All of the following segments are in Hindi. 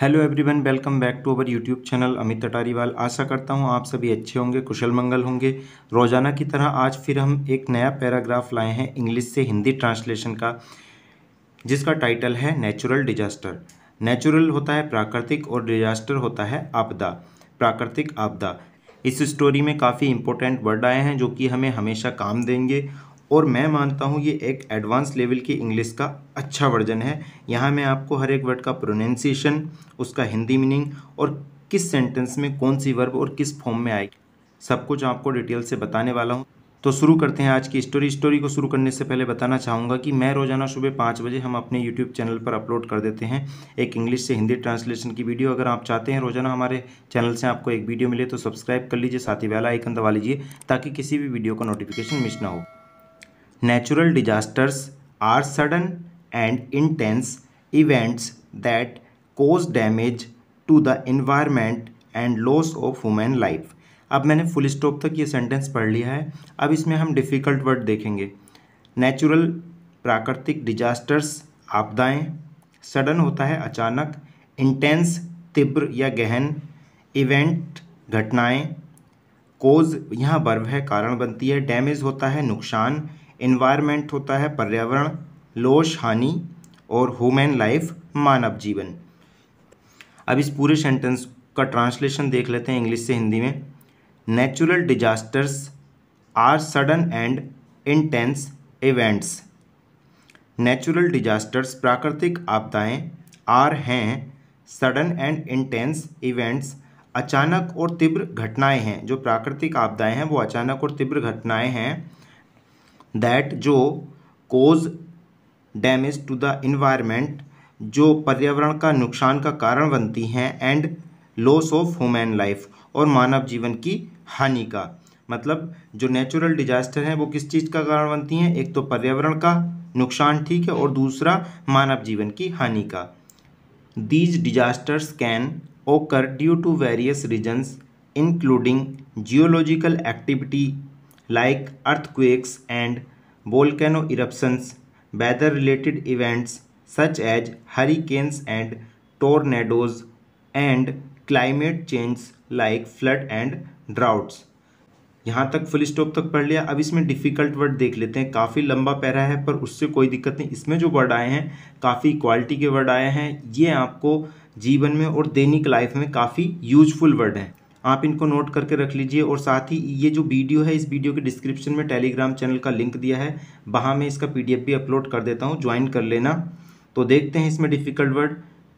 Hello everyone, welcome back to our YouTube channel Amit Atariwal. आशा करता हूँ आप सभी अच्छे होंगे, कुशल मंगल होंगे। रोजाना की तरह आज फिर हम एक नया पैराग्राफ लाए हैं इंग्लिश से हिंदी ट्रांसलेशन का, जिसका टाइटल है नेचुरल डिजास्टर। नेचुरल होता है प्राकृतिक और डिजास्टर होता है आपदा, प्राकृतिक आपदा। इस स्टोरी में काफ़ी इंपॉर्टेंट वर्ड आए हैं जो कि हमें हमेशा काम देंगे, और मैं मानता हूँ ये एक एडवांस लेवल की इंग्लिश का अच्छा वर्जन है। यहाँ मैं आपको हर एक वर्ड का प्रोनाउंसिएशन, उसका हिंदी मीनिंग और किस सेंटेंस में कौन सी वर्ब और किस फॉर्म में आएगी, सब कुछ आपको डिटेल से बताने वाला हूँ। तो शुरू करते हैं आज की स्टोरी को शुरू करने से पहले बताना चाहूँगा कि मैं रोजाना सुबह 5 बजे हम अपने यूट्यूब चैनल पर अपलोड कर देते हैं एक इंग्लिश से हिंदी ट्रांसलेशन की वीडियो। अगर आप चाहते हैं रोजाना हमारे चैनल से आपको एक वीडियो मिले तो सब्सक्राइब कर लीजिए, साथ ही बेल आइकन दबा लीजिए ताकि किसी भी वीडियो का नोटिफिकेशन मिस ना हो। Natural disasters are sudden and intense events that cause damage to the environment and loss of human life। अब मैंने फुल स्टॉप तक ये सेंटेंस पढ़ लिया है। अब इसमें हम डिफ़िकल्ट वर्ड देखेंगे। नेचुरल प्राकृतिक, डिजास्टर्स आपदाएं, सडन होता है अचानक, इंटेंस तीव्र या गहन, इवेंट घटनाएं, कोज यहाँ वर्ब है कारण बनती है, डैमेज होता है नुकसान, इन्वायरमेंट होता है पर्यावरण, लॉस हानि, और ह्यूमन लाइफ मानव जीवन। अब इस पूरे सेंटेंस का ट्रांसलेशन देख लेते हैं इंग्लिश से हिंदी में। Natural disasters are sudden and intense events. Natural disasters प्राकृतिक आपदाएं, आर हैं, सडन एंड इंटेंस इवेंट्स अचानक और तीव्र घटनाएं हैं। जो प्राकृतिक आपदाएं हैं वो अचानक और तीव्र घटनाएं हैं। दैट जो cause damage to the environment जो पर्यावरण का नुकसान का कारण बनती हैं, and loss of human life और मानव जीवन की हानि का। मतलब जो नेचुरल डिजास्टर हैं वो किस चीज़ का कारण बनती हैं, एक तो पर्यावरण का नुकसान, ठीक है, और दूसरा मानव जीवन की हानि का। These disasters can occur due to various reasons including geological activity like earthquakes and volcano eruptions, weather related events such as hurricanes and tornadoes, and climate change like flood and droughts। यहाँ तक फुल स्टॉप तक पढ़ लिया। अब इसमें डिफ़िकल्ट वर्ड देख लेते हैं। काफ़ी लंबा पैरा है पर उससे कोई दिक्कत नहीं। इसमें जो वर्ड आए हैं काफ़ी क्वालिटी के वर्ड आए हैं। ये आपको जीवन में और दैनिक लाइफ में काफ़ी यूजफुल वर्ड हैं। आप इनको नोट करके रख लीजिए। और साथ ही ये जो वीडियो है, इस वीडियो के डिस्क्रिप्शन में टेलीग्राम चैनल का लिंक दिया है, वहाँ मैं इसका PDF भी अपलोड कर देता हूँ, ज्वाइन कर लेना। तो देखते हैं इसमें डिफ़िकल्ट वर्ड।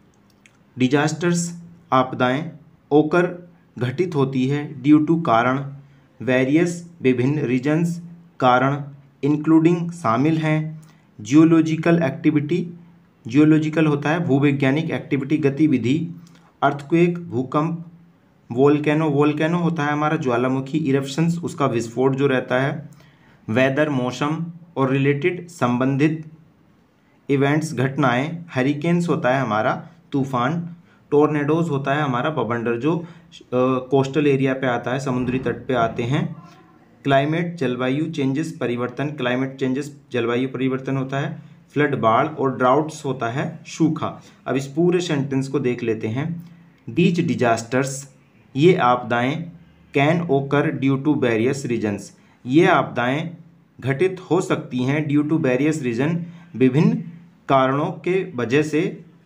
डिजास्टर्स आपदाएँ, ओकर घटित होती है, ड्यू टू कारण, वेरियस विभिन्न, रीजन्स कारण, इंक्लूडिंग शामिल हैं, जियोलॉजिकल एक्टिविटी, जियोलॉजिकल होता है भूवैज्ञानिक, एक्टिविटी गतिविधि, अर्थक्वेक भूकंप, वोल्केनो, वोल्केनो होता है हमारा ज्वालामुखी, इरप्शंस उसका विस्फोट जो रहता है, वेदर मौसम और रिलेटेड संबंधित, इवेंट्स घटनाएं, हरिकेन्स होता है हमारा तूफान, टोर्नेडोज होता है हमारा बवंडर जो कोस्टल एरिया पे आता है, समुद्री तट पे आते हैं, क्लाइमेट जलवायु चेंजेस परिवर्तन, क्लाइमेट चेंजेस जलवायु परिवर्तन होता है, फ्लड बाढ़, और ड्राउट्स होता है सूखा। अब इस पूरे सेंटेंस को देख लेते हैं। दीज डिजास्टर्स, ये आपदाएं, कैन ओकर ड्यू टू वेरियस रीजन्स, ये आपदाएं घटित हो सकती हैं, ड्यू टू वेरियस रीजन विभिन्न कारणों के वजह से,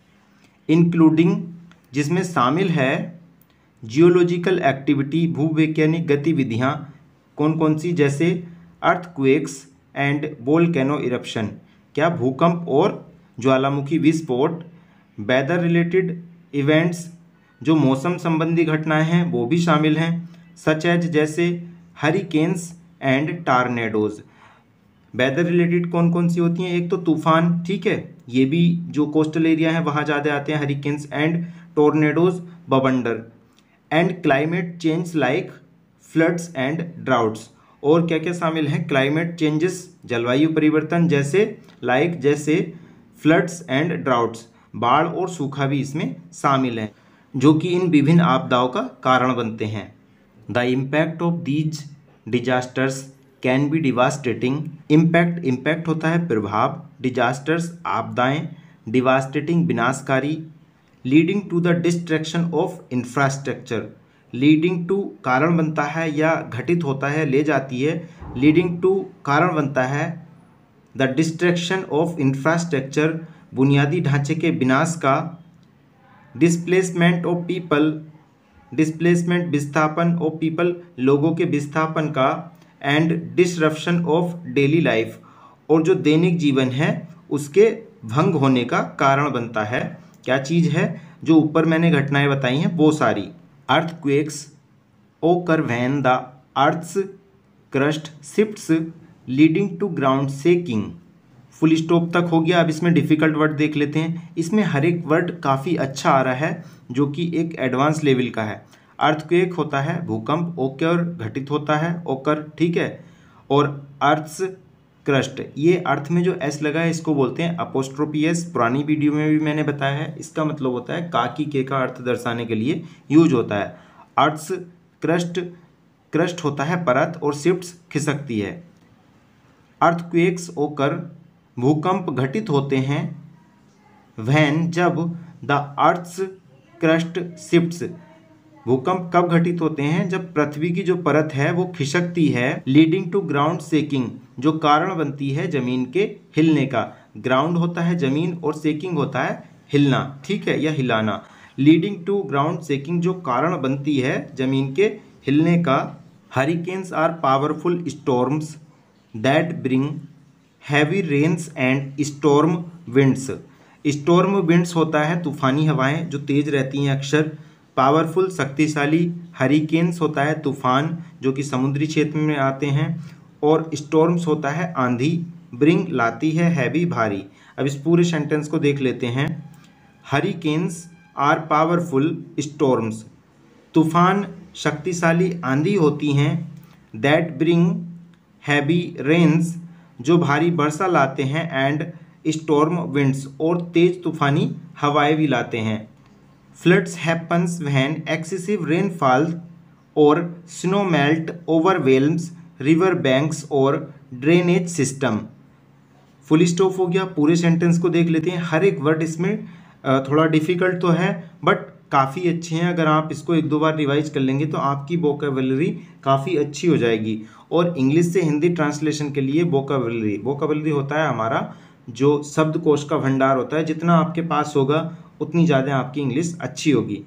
इंक्लूडिंग जिसमें शामिल है, जियोलॉजिकल एक्टिविटी भूवैज्ञानिक गतिविधियाँ, कौन कौन सी, जैसे अर्थक्वेक्स एंड वोल्केनो इरप्शन, क्या भूकंप और ज्वालामुखी विस्फोट, वेदर रिलेटेड इवेंट्स जो मौसम संबंधी घटनाएं हैं वो भी शामिल हैं, सच एज जैसे hurricanes and tornadoes. Weather related कौन कौन सी होती हैं, एक तो तूफान, ठीक है, ये भी जो कोस्टल एरिया है वहाँ ज़्यादा आते हैं, हरिकेन्स एंड टोर्नेडोज बवंडर, and climate change like floods and droughts, और क्या क्या शामिल हैं, क्लाइमेट चेंजेस जलवायु परिवर्तन, जैसे लाइक जैसे फ्लड्स एंड ड्राउट्स, बाढ़ और सूखा भी इसमें शामिल है, जो कि इन विभिन्न आपदाओं का कारण बनते हैं। The impact of these disasters can be devastating. Impact होता है प्रभाव, डिजास्टर्स आपदाएं, डिवास्टेटिंग विनाशकारी, leading to the destruction of infrastructure. Leading to कारण बनता है या घटित होता है, ले जाती है। लीडिंग टू कारण बनता है। द डिस्ट्रैक्शन ऑफ इंफ्रास्ट्रक्चर बुनियादी ढांचे के विनाश का। डिस्प्लेसमेंट ऑफ पीपल, डिस्प्लेसमेंट विस्थापन ऑफ पीपल लोगों के विस्थापन का। And disruption of daily life, और जो दैनिक जीवन है उसके भंग होने का कारण बनता है। क्या चीज़ है? जो ऊपर मैंने घटनाएं बताई हैं वो सारी। Earthquakes occur when the earth's crust shifts leading to ground shaking. Full stop तक हो गया। अब इसमें डिफ़िकल्ट वर्ड देख लेते हैं। इसमें हर एक वर्ड काफ़ी अच्छा आ रहा है जो कि एक एडवांस लेवल का है। अर्थक्वेक होता है भूकंप, ओकर घटित होता है, ओकर, ठीक है। और अर्थ्स क्रस्ट, ये अर्थ में जो एस लगा है इसको बोलते हैं अपोस्ट्रोफी एस। पुरानी वीडियो में भी मैंने बताया है। इसका मतलब होता है काकी के का अर्थ दर्शाने के लिए यूज होता है। अर्थ्स क्रस्ट, क्रस्ट होता है परत, और शिफ्ट्स खिसकती है। अर्थक्वेक्स ओकर, भूकंप घटित होते हैं। व्हेन, जब, द अर्थ्स क्रस्ट शिफ्ट्स, भूकंप कब घटित होते हैं? जब पृथ्वी की जो परत है वो खिसकती है। लीडिंग टू ग्राउंड शेकिंग, जो कारण बनती है जमीन के हिलने का। ग्राउंड होता है जमीन और शेकिंग होता है हिलना, ठीक है, या हिलाना। लीडिंग टू ग्राउंड शेकिंग, जो कारण बनती है जमीन के हिलने का। Hurricanes are powerful storms that bring heavy rains and storm winds. Storm winds होता है तूफानी हवाएं जो तेज रहती हैं अक्सर। पावरफुल शक्तिशाली। हरिकेन्स होता है तूफान जो कि समुद्री क्षेत्र में आते हैं। और स्टॉर्म्स होता है आंधी। ब्रिंग लाती है, हैवी भारी। अब इस पूरे सेंटेंस को देख लेते हैं। हरिकेन्स आर पावरफुल स्टॉर्म्स, तूफान शक्तिशाली आंधी होती हैं। दैट ब्रिंग हैवी रेन्स, जो भारी वर्षा लाते हैं। एंड स्टॉर्म विंड्स, और तेज तूफानी हवाएं भी लाते हैं। Floods happens when excessive rainfall or snow melt overwhelms river banks or drainage system। Full stop हो गया। पूरे सेंटेंस को देख लेते हैं। हर एक वर्ड इसमें थोड़ा डिफिकल्ट तो है बट काफ़ी अच्छे हैं। अगर आप इसको एक दो बार रिवाइज कर लेंगे तो आपकी वोकैबुलरी काफ़ी अच्छी हो जाएगी। और इंग्लिश से हिंदी ट्रांसलेशन के लिए वोकैबुलरी होता है हमारा जो शब्दकोश का भंडार होता है। जितना आपके पास होगा उतनी ज़्यादा आपकी इंग्लिश अच्छी होगी।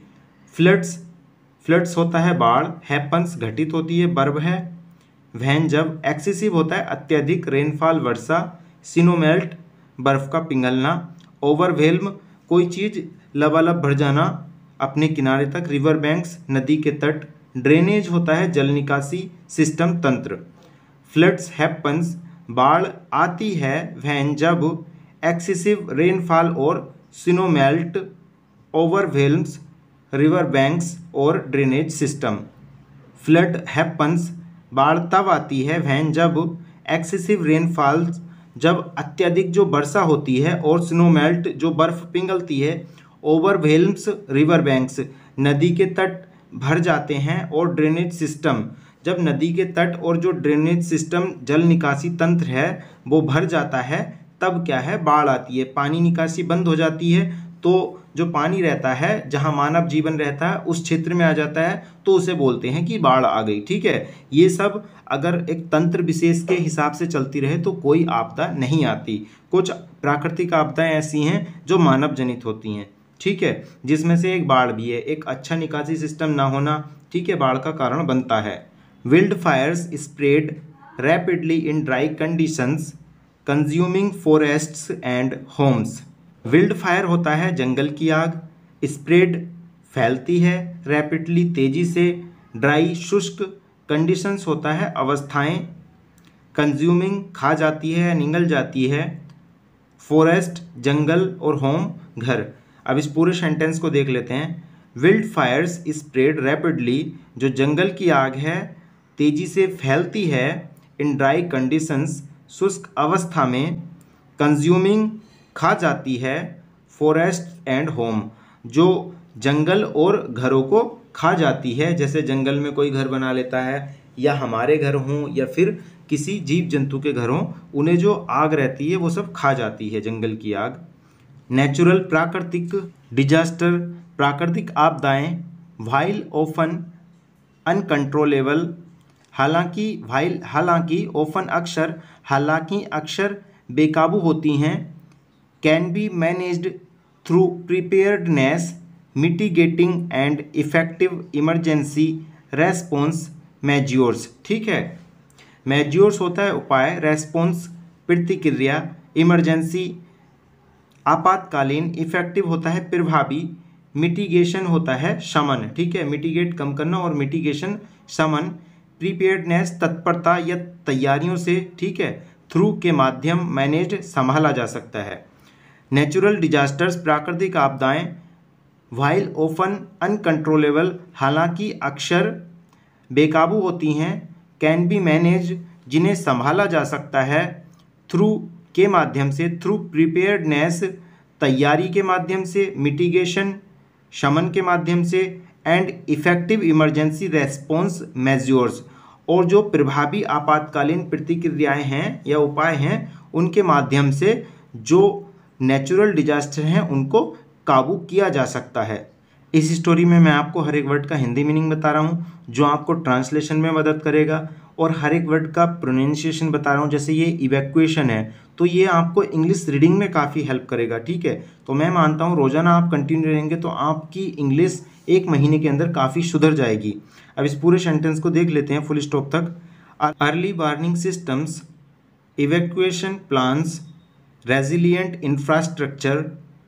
फ्लड्स होता है बाढ़। हैपन्स घटित होती है, वर्ब है। वैन, जब। एक्सेसिव होता है अत्यधिक। रेनफॉल वर्षा। सिनोमेल्ट बर्फ का पिघलना। ओवरवेल्म कोई चीज़ लबालब भर जाना अपने किनारे तक। रिवर बैंक्स नदी के तट। ड्रेनेज होता है जल निकासी सिस्टम तंत्र। फ्लड्स हैपन्स बाढ़ आती है। वैन, जब। एक्सेसिव रेनफॉल और सिनोमेल्ट ओवरवेल्म्स रिवर बैंक्स और ड्रेनेज सिस्टम। फ्लड हैपन्स बाढ़ तब आती है। वैन, जब। एक्सेसिव रेनफॉल्स, जब अत्यधिक जो वर्षा होती है। और स्नोमेल्ट, जो बर्फ पिघलती है। ओवरवेल्म्स रिवर बैंक्स, नदी के तट भर जाते हैं। और ड्रेनेज सिस्टम, जब नदी के तट और जो ड्रेनेज सिस्टम जल निकासी तंत्र है वो भर जाता है तब क्या है? बाढ़ आती है। पानी निकासी बंद हो जाती है तो जो पानी रहता है जहाँ मानव जीवन रहता है उस क्षेत्र में आ जाता है तो उसे बोलते हैं कि बाढ़ आ गई, ठीक है। ये सब अगर एक तंत्र विशेष के हिसाब से चलती रहे तो कोई आपदा नहीं आती। कुछ प्राकृतिक आपदाएं ऐसी हैं जो मानव जनित होती हैं, ठीक है, जिसमें से एक बाढ़ भी है। एक अच्छा निकासी सिस्टम ना होना, ठीक है, बाढ़ का कारण बनता है। Wildfires spread rapidly in dry conditions consuming forests and homes. Wildfire होता है जंगल की आग। स्प्रेड फैलती है। रैपिडली तेजी से। ड्राई शुष्क। कंडीशंस होता है अवस्थाएं। कंज्यूमिंग खा जाती है या निगल जाती है। फॉरेस्ट जंगल और होम घर। अब इस पूरे सेंटेंस को देख लेते हैं। विल्ड फायर्स स्प्रेड रैपिडली, जो जंगल की आग है तेजी से फैलती है। इन ड्राई कंडीशंस, शुष्क अवस्था में। कंज्यूमिंग खा जाती है। फॉरेस्ट एंड होम, जो जंगल और घरों को खा जाती है। जैसे जंगल में कोई घर बना लेता है या हमारे घर हों या फिर किसी जीव जंतु के घर हों, उन्हें जो आग रहती है वो सब खा जाती है, जंगल की आग। नेचुरल प्राकृतिक डिजास्टर प्राकृतिक आपदाएं, व्हाइल ऑफन अनकंट्रोलेबल हालांकि अक्सर बेकाबू होती हैं, can be managed through preparedness, mitigating and effective emergency response measures. ठीक है, मेजर्स होता है उपाय, रेस्पॉन्स प्रतिक्रिया, इमरजेंसी आपातकालीन, इफेक्टिव होता है प्रभावी, मिटिगेशन होता है शमन। ठीक है, मिटिगेट कम करना और मिटिगेशन शमन, प्रीपेयर्डनेस तत्परता या तैयारियों से, ठीक है, थ्रू के माध्यम, मैनेज्ड संभाला जा सकता है। नेचुरल डिजास्टर्स प्राकृतिक आपदाएं, व्हाइल ऑफन अनकंट्रोलेबल हालांकि अक्सर बेकाबू होती हैं, कैन बी मैनेज जिन्हें संभाला जा सकता है, थ्रू के माध्यम से, थ्रू प्रिपेयर्डनेस तैयारी के माध्यम से, मिटिगेशन शमन के माध्यम से, and effective emergency response measures और जो प्रभावी आपातकालीन प्रतिक्रियाएं हैं या उपाय हैं उनके माध्यम से जो नेचुरल डिजास्टर हैं उनको काबू किया जा सकता है। इस स्टोरी में मैं आपको हर एक वर्ड का हिंदी मीनिंग बता रहा हूँ जो आपको ट्रांसलेशन में मदद करेगा और हर एक वर्ड का प्रोनाउंसिएशन बता रहा हूँ। जैसे ये इवैक्यूएशन है तो ये आपको इंग्लिश रीडिंग में काफ़ी हेल्प करेगा। ठीक है, तो मैं मानता हूँ रोजाना आप कंटिन्यू रहेंगे तो आपकी इंग्लिश 1 महीने के अंदर काफ़ी सुधर जाएगी। अब इस पूरे सेंटेंस को देख लेते हैं फुल स्टॉप तक। Early warning systems, evacuation plans, resilient infrastructure,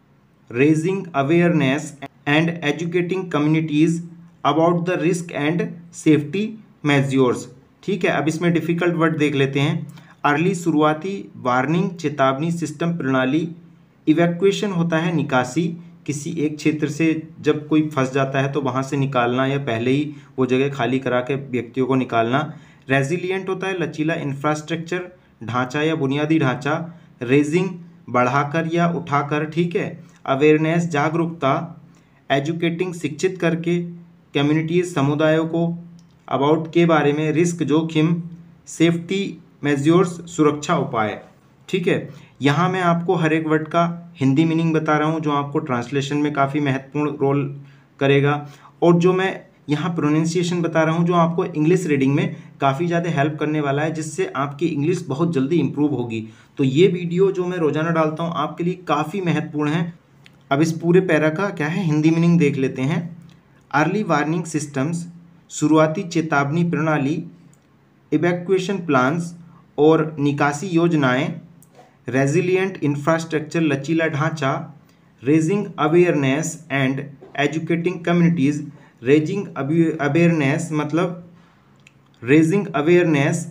raising awareness and educating communities about the risk and safety measures. ठीक है, अब इसमें डिफ़िकल्ट वर्ड देख लेते हैं। अर्ली शुरुआती, वार्निंग चेतावनी, सिस्टम प्रणाली, इवैक्यूएशन होता है निकासी, किसी एक क्षेत्र से जब कोई फंस जाता है तो वहाँ से निकालना या पहले ही वो जगह खाली करा के व्यक्तियों को निकालना। रेजिलिएंट होता है लचीला, इंफ्रास्ट्रक्चर ढांचा या बुनियादी ढांचा, रेजिंग बढ़ाकर या उठाकर। ठीक है, अवेयरनेस जागरूकता, एजुकेटिंग शिक्षित करके, कम्युनिटीज़ समुदायों को, अबाउट के बारे में, रिस्क जोखिम, सेफ्टी मेजर्स सुरक्षा उपाय। ठीक है, यहाँ मैं आपको हर एक वर्ड का हिंदी मीनिंग बता रहा हूँ जो आपको ट्रांसलेशन में काफ़ी महत्वपूर्ण रोल करेगा और जो मैं यहाँ प्रोनाउंसिएशन बता रहा हूँ जो आपको इंग्लिश रीडिंग में काफ़ी ज़्यादा हेल्प करने वाला है, जिससे आपकी इंग्लिश बहुत जल्दी इंप्रूव होगी। तो ये वीडियो जो मैं रोजाना डालता हूँ आपके लिए काफ़ी महत्वपूर्ण है। अब इस पूरे पैरा का क्या है हिंदी मीनिंग देख लेते हैं। अर्ली वार्निंग सिस्टम्स, शुरुआती चेतावनी प्रणाली, इवैक्यूएशन प्लान्स और निकासी योजनाएं, रेजिलिएंट इंफ्रास्ट्रक्चर लचीला ढांचा, raising awareness and educating communities. Raising awareness मतलब रेजिंग अवेयरनेस,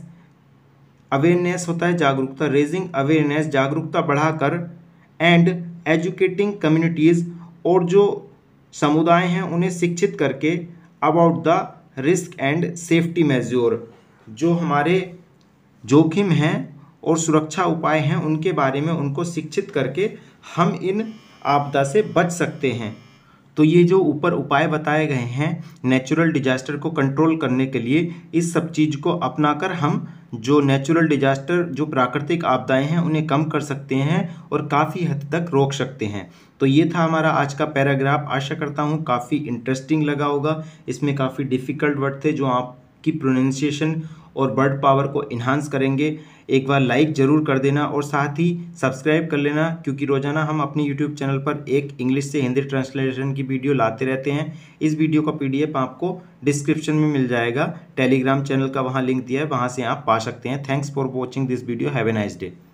अवेयरनेस होता है जागरूकता, रेजिंग अवेयरनेस जागरूकता बढ़ाकर, एंड एजुकेटिंग कम्युनिटीज़ और जो समुदाय हैं उन्हें शिक्षित करके, about the risk and safety measure जो हमारे जोखिम हैं और सुरक्षा उपाय हैं उनके बारे में उनको शिक्षित करके हम इन आपदा से बच सकते हैं। तो ये जो ऊपर उपाय बताए गए हैं नेचुरल डिजास्टर को कंट्रोल करने के लिए, इस सब चीज़ को अपनाकर हम जो नेचुरल डिजास्टर जो प्राकृतिक आपदाएं हैं उन्हें कम कर सकते हैं और काफ़ी हद तक रोक सकते हैं। तो ये था हमारा आज का पैराग्राफ। आशा करता हूँ काफ़ी इंटरेस्टिंग लगा होगा। इसमें काफ़ी डिफ़िकल्ट वर्ड थे जो आपकी प्रोनाउंसिएशन और वर्ड पावर को इन्हांस करेंगे। एक बार लाइक ज़रूर कर देना और साथ ही सब्सक्राइब कर लेना, क्योंकि रोज़ाना हम अपनी यूट्यूब चैनल पर एक इंग्लिश से हिंदी ट्रांसलेशन की वीडियो लाते रहते हैं। इस वीडियो का PDF आपको डिस्क्रिप्शन में मिल जाएगा, टेलीग्राम चैनल का वहाँ लिंक दिया है, वहाँ से आप पा सकते हैं। Thanks for watching this video, have a nice day.